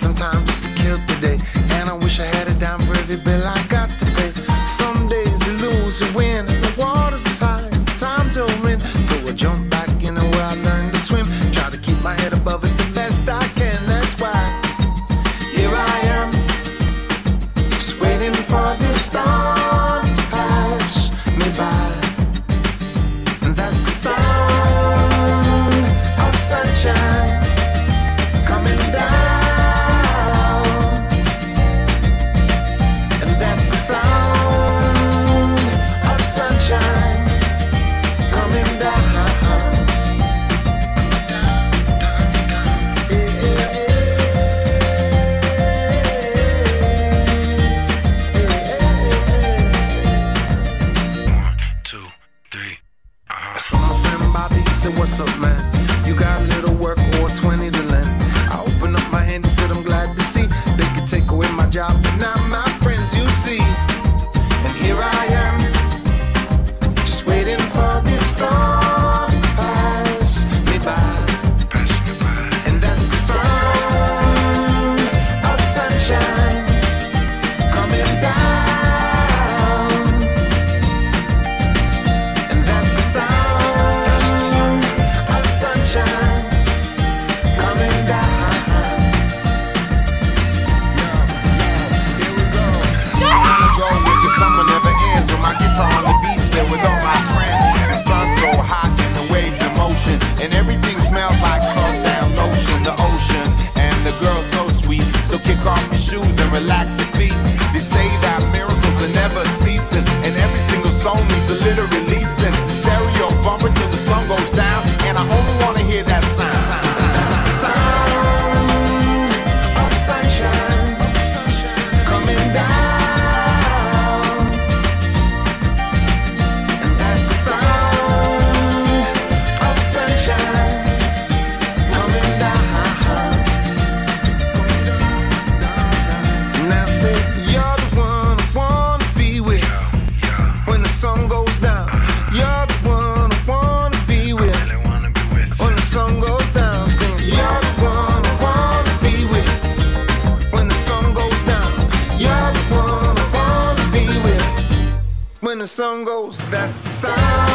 some time just to kill today. And I wish I had a dime for every bill I got to pay. Some days you lose, you win, and the water's as high as the time to win. So I jump back in where I learned to swim. Try to keep my head above it the best I can. That's why here I am, just waiting for this storm to pass me by. And that's the sound of sunshine coming down. And that's the sound of sunshine coming down. So my friend Bobby said, what's up, man? You got a little work or 20 to lend? I opened up my hand and said, I'm glad to see they could take away my job, but not my friends, you see. And here I am, just waiting for this storm to pass me by. And that's the sound of sunshine coming down. And that's the sound of sunshine coming down. Here we go. Wanna go where the summer never ends, with my guitar on the beach there with all my friends. The sun's so hot and the waves in motion, and everything smells like suntan lotion. The ocean and the girl so sweet, so kick off your shoes and relax your feet. They say that miracles are never ceasing, and every single song needs a little releasing. The stereo bumper till the sun goes down, and I only wanna hear that sound. The sound of sunshine coming down. And that's the sound of sunshine coming down. Now say you're the one I wanna be with when the sun goes down. You're the one I wanna be with when the sun goes down. Sing, you're the one I wanna be with when the sun goes down. You're the one I wanna be with when the sun goes. That's the sound